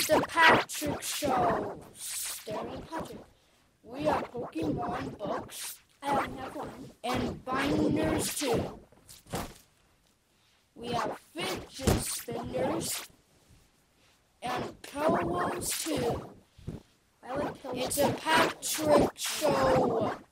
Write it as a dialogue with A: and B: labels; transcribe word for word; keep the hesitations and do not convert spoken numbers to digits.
A: It's the Patrick Show. Starring Patrick. We have Pokemon books.
B: I only have one.
A: And binders too. We have fidget spinners and pillows too.
B: I like pillows.
A: It's a Patrick Show.